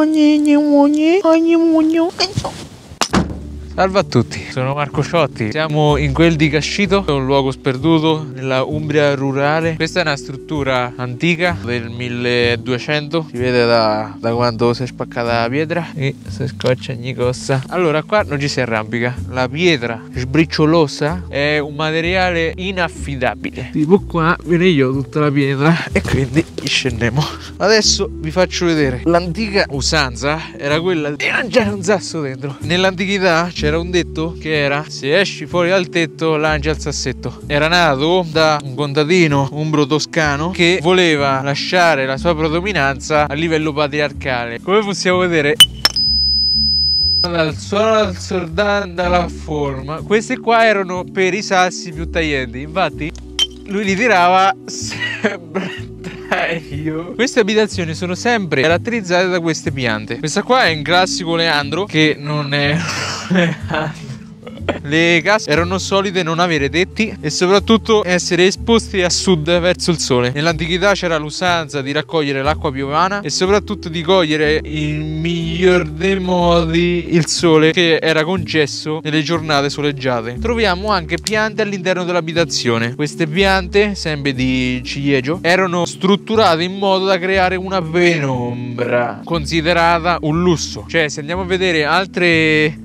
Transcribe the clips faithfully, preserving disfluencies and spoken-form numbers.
Salve a tutti, sono Marco Ciotti, siamo in quel di Cascito, un luogo sperduto nella Umbria rurale. Questa è una struttura antica del milleduecento, si vede da, da quando si è spaccata la pietra e si scoccia ogni cosa. Allora qua non ci si arrampica, la pietra sbriciolosa è un materiale inaffidabile. Tipo qua viene io tutta la pietra e quindi scendiamo. Adesso vi faccio vedere. L'antica usanza era quella di lanciare un sasso dentro. Nell'antichità c'era un detto che era: se esci fuori dal tetto lancia il sassetto. Era nato da un contadino umbro toscano che voleva lasciare la sua predominanza a livello patriarcale. Come possiamo vedere dal suono al sordan, dalla forma, queste qua erano per i sassi più taglienti. Infatti lui li tirava sempre. Io. Queste abitazioni sono sempre caratterizzate da queste piante. Questa qua è un classico Leandro, che non è Leandro. Le case erano solite non avere tetti e soprattutto essere esposti a sud verso il sole. Nell'antichità c'era l'usanza di raccogliere l'acqua piovana e soprattutto di cogliere il miglior dei modi il sole che era concesso nelle giornate soleggiate. Troviamo anche piante all'interno dell'abitazione. Queste piante, sempre di ciliegio, erano strutturate in modo da creare una penombra considerata un lusso. Cioè, se andiamo a vedere altre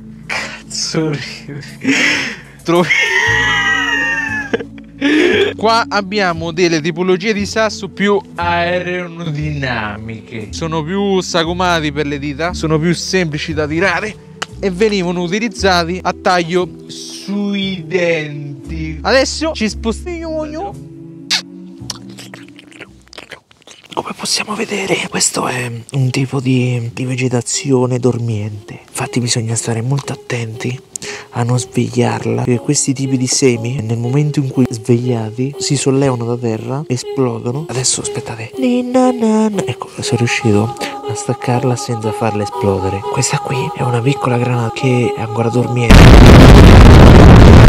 Trovi... Qua abbiamo delle tipologie di sasso più aerodinamiche, sono più sagomati per le dita, sono più semplici da tirare e venivano utilizzati a taglio sui denti. Adesso ci spostiamo. Come possiamo vedere, questo è un tipo di, di vegetazione dormiente. Infatti bisogna stare molto attenti a non svegliarla, perché questi tipi di semi nel momento in cui svegliati si sollevano da terra, esplodono. Adesso aspettate, ecco, sono riuscito a staccarla senza farla esplodere. Questa qui è una piccola granata che è ancora dormiente.